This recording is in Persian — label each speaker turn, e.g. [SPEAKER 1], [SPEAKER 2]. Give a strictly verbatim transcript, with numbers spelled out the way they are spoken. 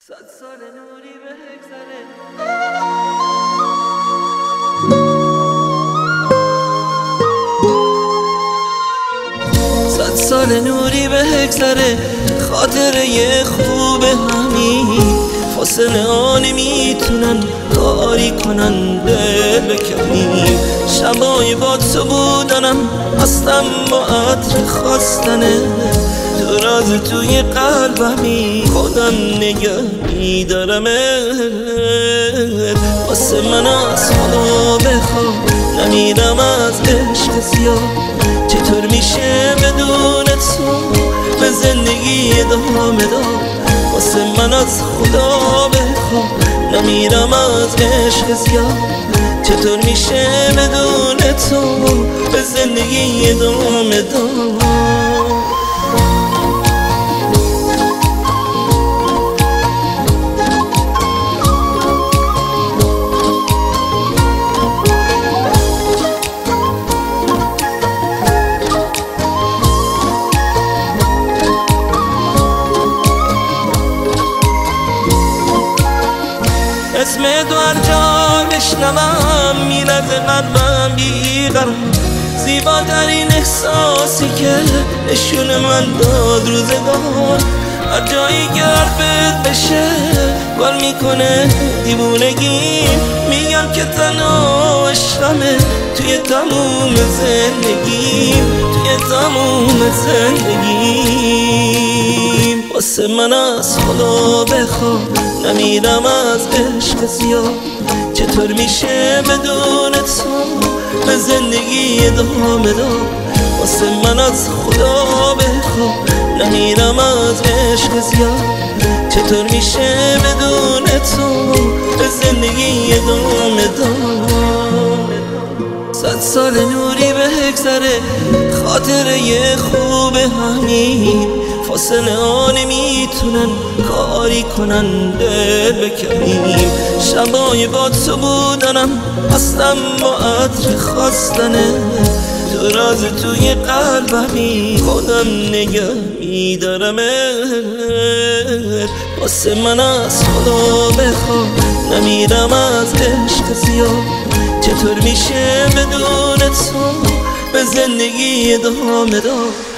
[SPEAKER 1] صد سال نوری بگذره صد سال نوری بگذره خاطره خوب همین فاصله ها نمیتونن کاری کنن دل بکنیم شبای با تو بودنم هستم با عطر خواستنه تو راز توی قلبمی خودم نگه میدارمت واسه من از خدا بخوام نمیرم از عشق زیاد چطور میشه بدون تو به زندگی ادامه داد واسه من از خدا بخوام نمیرم از عشق زیاد چطور میشه بدون تو به زندگی ادامه داد اسم تو هر جا بشنوم میلرزه قلبم بیقرار زیباترین احساسی که نشون من داد روزگار هر جایی که حرفت بشه گل میکنه دیوونگیم میگم که تنها عشقمه توی تموم زندگیم توی تموم زندگیم واسه من از خدا بخوام نمیرم از عشق زیاد چطور میشه بدون تو به زندگی ادامه داد واسه من از خدا بخوام نمیرم از عشق زیاد چطور میشه بدون تو به زندگی ادامه داد صد سال نوری بگذره خاطره خوب همین فاصله ها نمیتونن کاری کنن دل بکنیم شبای با تو بودنم هستم با عطر خواستنه تو راز توی قلبمی خودم نگه میدارمت واسه من از خدا بخوام نمیرم از عشق زیاد چطور میشه بدون تو به زندگی ادامه داد